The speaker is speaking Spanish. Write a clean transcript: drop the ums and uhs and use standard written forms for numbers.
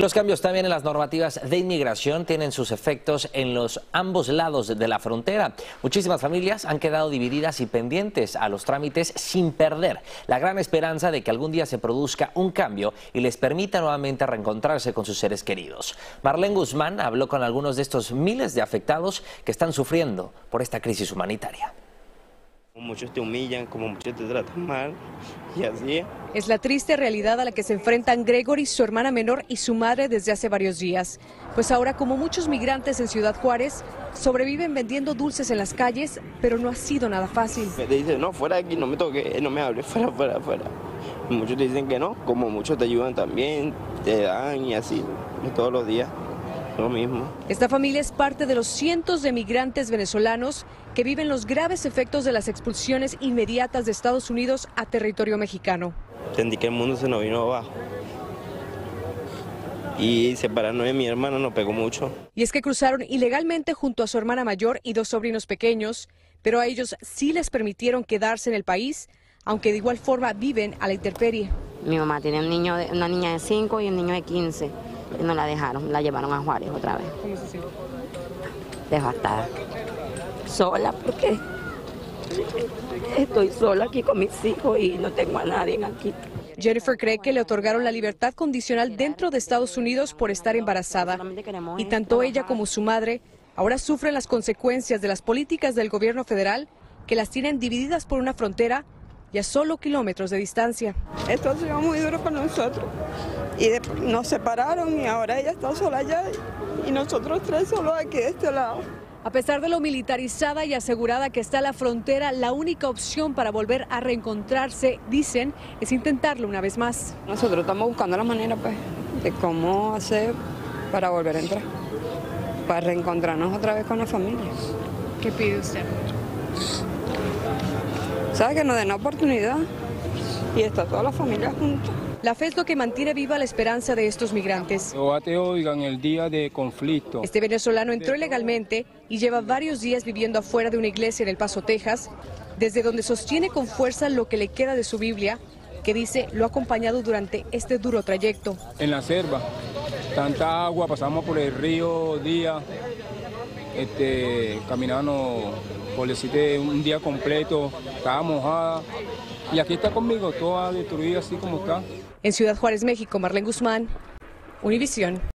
Los cambios también en las normativas de inmigración tienen sus efectos en los ambos lados de la frontera. Muchísimas familias han quedado divididas y pendientes a los trámites sin perder la gran esperanza de que algún día se produzca un cambio y les permita nuevamente reencontrarse con sus seres queridos. Marlene Guzmán habló con algunos de estos miles de afectados que están sufriendo por esta crisis humanitaria. Muchos te humillan, como muchos te tratan mal, y así es. Es la triste realidad a la que se enfrentan Gregory, su hermana menor y su madre desde hace varios días. Pues ahora, como muchos migrantes en Ciudad Juárez, sobreviven vendiendo dulces en las calles, pero no ha sido nada fácil. Te dicen, no, fuera de aquí, no me toques, no me hables, fuera. Y muchos te dicen que no, como muchos te ayudan también, te dan y así, todos los días. Lo mismo. Esta familia es parte de los cientos de migrantes venezolanos que viven los graves efectos de las expulsiones inmediatas de Estados Unidos a territorio mexicano. Sentí que el mundo se nos vino abajo. Y separarnos de mi hermano nos pegó mucho. Y es que cruzaron ilegalmente junto a su hermana mayor y dos sobrinos pequeños, pero a ellos sí les permitieron quedarse en el país, aunque de igual forma viven a la intemperie. Mi mamá tiene una niña de 5 y un niño de 15. Y no la dejaron, la llevaron a Juárez otra vez. ¿Cómo se siente? Devastada. Sola porque estoy sola aquí con mis hijos y no tengo a nadie aquí. Jennifer cree que le otorgaron la libertad condicional dentro de Estados Unidos por estar embarazada. Y tanto ella como su madre ahora sufren las consecuencias de las políticas del gobierno federal que las tienen divididas por una frontera y a solo kilómetros de distancia. Esto ha sido muy duro para nosotros. Y nos separaron y ahora ella está sola allá y nosotros tres solos aquí de este lado. A pesar de lo militarizada y asegurada que está la frontera, la única opción para volver a reencontrarse, dicen, es intentarlo una vez más. Nosotros estamos buscando la manera, pues, de cómo hacer para volver a entrar, para reencontrarnos otra vez con la familia. ¿Qué pide usted? ¿Sabe? Que nos den la oportunidad y está toda la familia junta. La fe es lo que mantiene viva la esperanza de estos migrantes. Oigan, el día de conflicto. Este venezolano entró ilegalmente y lleva varios días viviendo afuera de una iglesia en El Paso, Texas, desde donde sostiene con fuerza lo que le queda de su Biblia, que dice lo ha acompañado durante este duro trayecto. En la selva, tanta agua, pasamos por el río día, caminando por decirte un día completo, estaba mojada. Y aquí está conmigo, toda destruida así como está. En Ciudad Juárez, México, Marlene Guzmán, Univisión.